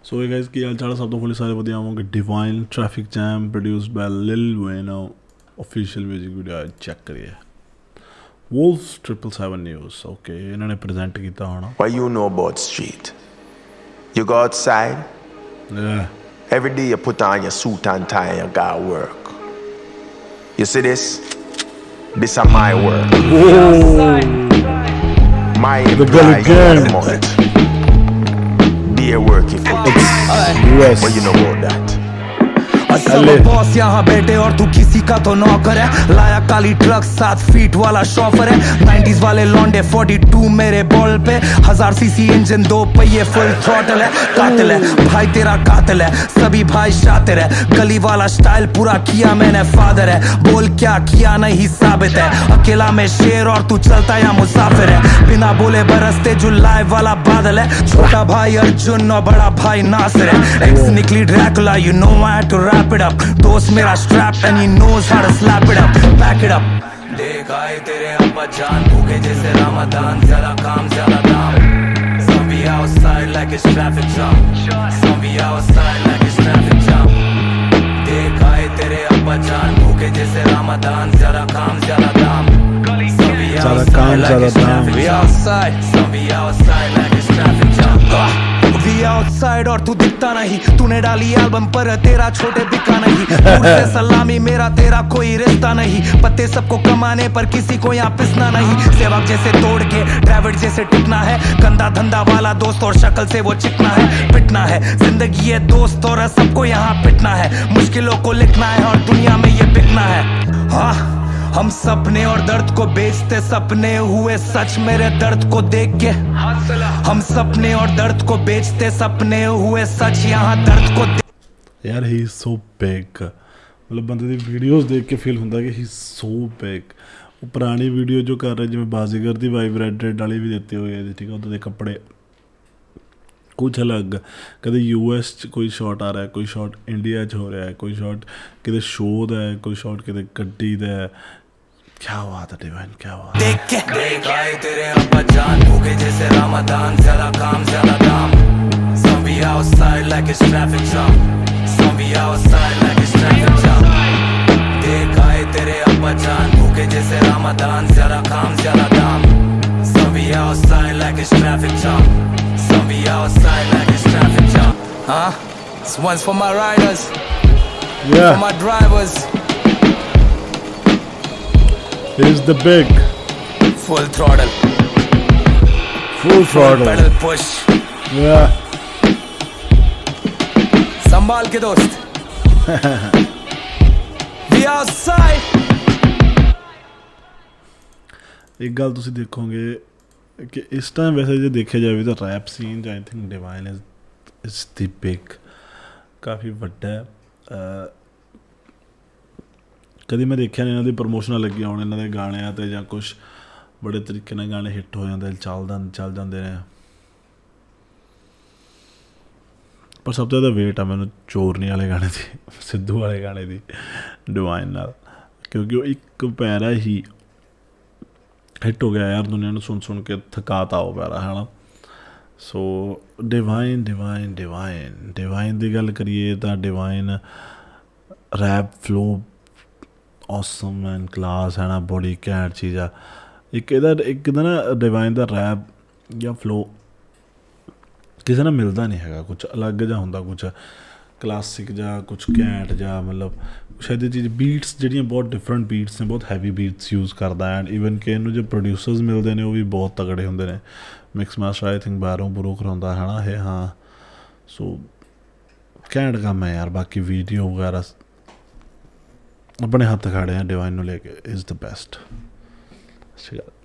So hey guys, की हाल चाल सब तो फुली सारे बढ़िया होंगे। Divine traffic jam produced by Lil Veno, official music video check करिए। Wolves 777 News, okay, इन्होंने प्रेजेंट किया होना। What you know about street? You go outside? Yeah. Every day you put on your suit and tie and you got work. You see this? This is my work. My employee at the moment. Be a work if you Yes. What you know about that? सब boss यहाँ बैठे और तू किसी का तो नौकर है। लाया काली ट्रक 7 फीट वाला शॉफर है। 90s वाले लॉन्डे 42 मेरे बॉल पे। 1000 सीसी इंजन 2 पहिए फुल थ्रॉटल है। कातिल है भाई तेरा कातिल है, सभी भाई शातिर है। गली वाला स्टाइल पूरा किया मैंने फादर है। बोल क्या किया नहीं साबित है। अकेला में शेर और तू चलता या मुसाफिर है। बिना बोले बरसते जो लाइव वाला बादल है। छोटा भाई अर्जुन और बड़ा भाई नासिर है। एक्स निकली Dracula, you know I had to wrap it up. दोस्त मेरा strap and he knows how to slap it up, back it up. देख आए तेरे अब्बा जान भूखे जैसे रमजान, ज़्यादा काम ज़्यादा दाम. Some be outside like it's traffic jam. Some be outside like it's traffic jam. देख आए तेरे अब्बा जान भूखे जैसे रमजान, ज़्यादा काम ज़्यादा दाम. Some be outside like it's traffic jam. We outside. Some be outside like it's traffic jam. We outside और तू दिखता नहीं। तूने डाली एल्बम पर तेरा छोटे बिका नहीं। दूर से सलामी मेरा तेरा कोई रिश्ता नहीं। पत्ते सबको कमाने पर किसी को यहाँ पिसना नहीं। सेवक जैसे तोड़ के ड्राइवर जैसे टिकना है। गंदा धंधा वाला दोस्त और शक्ल से वो चिकना है। पिटना है जिंदगी है दोस्त और सबको यहाँ पिटना है। मुश्किलों को लिखना है और दुनिया में ये बिकना है। हाँ हम सपने और दर्द को बेचते, सपने हुए सच मेरे दर्द को देख के। हम सपने और दर्द को बेचते, सपने हुए सच यहाँ दर्द को यार ही सो बिग, मतलब बंदे दी वीडियोस देख के फील होता है कि ही सो बिग। वो पुरानी वीडियो जो कर रहे जिवें बाजीगर दी वाइब रेड वाली भी देते हुए, ठीक है, उधर कपड़े कुछ अलग। कदे यूएस च कोई शॉट आ रहा है, कोई शॉट इंडिया च हो रहा है, कोई शॉट किते शो दा है, कोई शॉट किते गड्डी दा है। क्या हुआ था डिवाइन, क्या हुआ? देख आए तेरे अब्बा जान भूखे जैसे रमजान, ज़्यादा काम ज़्यादा दाम. Some be outside like it's traffic jam. Some be outside like it's traffic jam. देख आए तेरे अब्बा जान भूखे जैसे रमजान, ज़्यादा काम ज़्यादा दाम. Some be outside like it's traffic jam. Some be outside like it's traffic jam. This one's for my riders. Yeah. For my drivers. Here's the big. Full throttle. Full throttle. Pedal push. Yeah. संभाल के दोस्त. We outside. एक गल तुसी देखोगे कि इस time वैसे जो देखा जाए तो rap scene I think Divine is the big, काफ़ी वड्डा है। कभी मैं देखा नहीं इन्होंने प्रमोशन लगी होने इन्होंने गाने तो या कुछ बड़े तरीके ने गाने हिट हो जाते चल जाते हैं। पर सब तो ज़्यादा वेट है मैंने चोरनी वाले गाने की, सिद्धू वाले गाने की डिवाइन नाल, क्योंकि वो एक पैरा ही हिट हो गया यार, दुनिया ने सुन के थकाता हो पैरा है ना। So Divine Divine Divine Divine की गल करिए तो Divine rap flow awesome and class है ना, बड़ी घैंट चीज़ आ। एक ना डिवाइन का रैप या फ्लो किसी ना मिलता नहीं है, कुछ अलग जा होंदा, कुछ क्लासिक जा, कुछ घैंट जा, मतलब शायद ये चीज़ बीट्स जिहड़ियां बहुत डिफरेंट बीट्स ने, बहुत हैवी बीट्स यूज़ करता है। एंड ईवन कि इन्हूं जो प्रोड्यूसर्स मिलते हैं वो भी बहुत तगड़े होंगे ने। मिक्स मास्टर आई थिंक बाहरों बुरों कराउंदा है ना है। हाँ सो घैंट काम है यार। बाकी वीडियो वगैरह अपने हत्थ खड़े हैं डिवाइन को लेके, इज़ द बेस्ट।